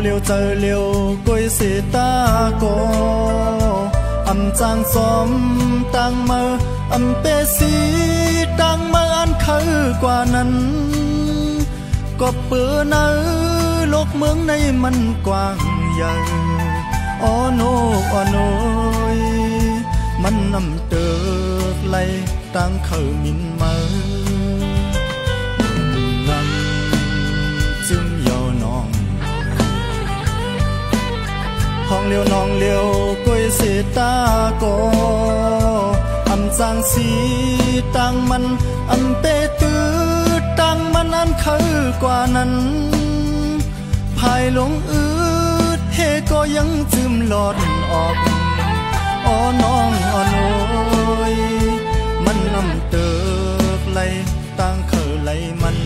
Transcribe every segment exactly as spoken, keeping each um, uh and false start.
liều chờ liều quê xì ta có âm trang xóm tăng mơ âm bê xí tăng mơ ăn khơi qua nắn có bữa nỡ lúc mướn nay mình quang giờ ô nô ô nôi mình nằm được lay tăng khơi mình mơ nằm chưng dầu non hong liều non liều quê xì ta có âm giang xí tăng man âm bê tư tăng man ăn khơi qua nắnภายหลงอืดเฮก็ยังจืมหลอดออกอ้อน้องอ้อน้อยมันนำเติกไหลตั้งเคยไหลมัน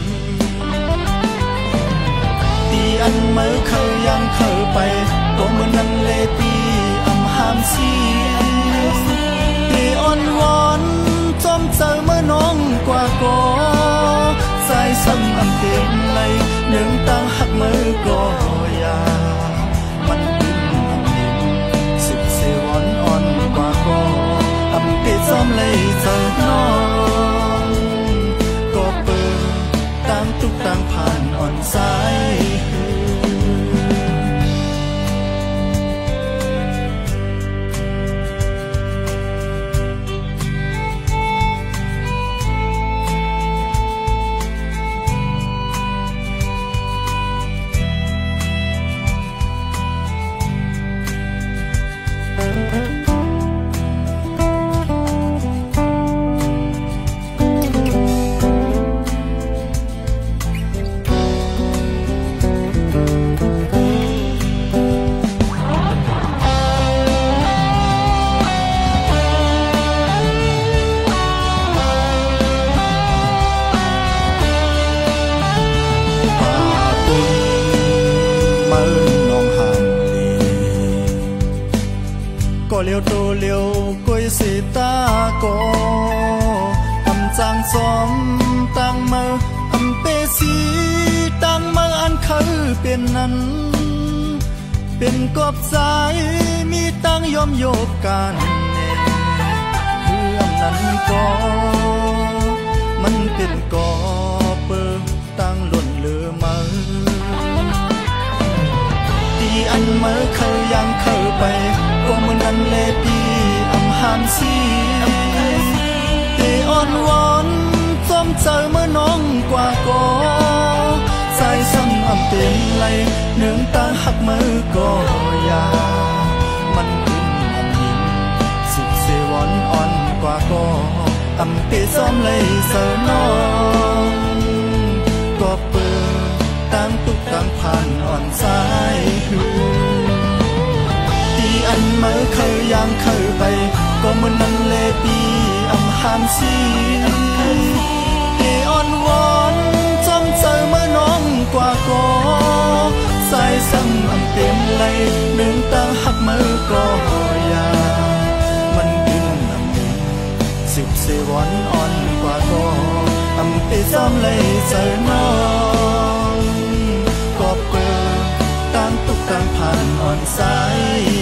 ตีอันเมื่อเคยยังเคยไปก็เมื่อนั้นเลยปีอำหามสีตีอ่อนวอนจอมเจอเมื่อน้องกว่าก็ใจซ้ำอำเต็มไหลหนึ่งตั้งหักมือก็ยามันดิ้นอำนิ่มสิบเสวอนอ่อนกว่าก็อำเปิดซ้อมเลยเจอน้องก็เปิดตั้งทุกตั้งผ่านอ่อนสายก็เลี้ยวโตเลี้ยวกุยสีตาก็อำจางซอมตั้งมืออำเปสีตั้งมืออันเคยเป็นนั้นเป็นกอบสายมีตั้งยอมโยกกันเพื่อมนั้นก็มันเป็นกอเปิดตั้งหล่นเลือมือตีอันมือเคยยังเคยไปก็เมื่อนั้นเลปีอำหามสีเตอ่อนวอนจอมเจอเมื่อน้องกว่าก็ใจซ้ำอำเต็มไหลหนึ่งตาหักมือก็ยามันขึ้นอำยิ้มสิบเสวอนอ่อนกว่าก็อำเปซ้อมเลยเสอน้องก็เปิดตั้งตุกตั้งผ่านอ่อนสายหืออันเมื่อเคยยังเคยไปก็เมื่อนั้นเลปีอำหามสีเออ่อนวอนจอมเจอเมื่อน้องกว่าก็สายซ้ำอำเต็มไหลหนึ่งตั้งหักมือก็ยามันดึงอำนิ่มสิบเสวอนอ่อนกว่าก็อำเปซ้อมเลยเจอน้องก็เปิดตั้งตุกตั้งผ่านอ่อนสาย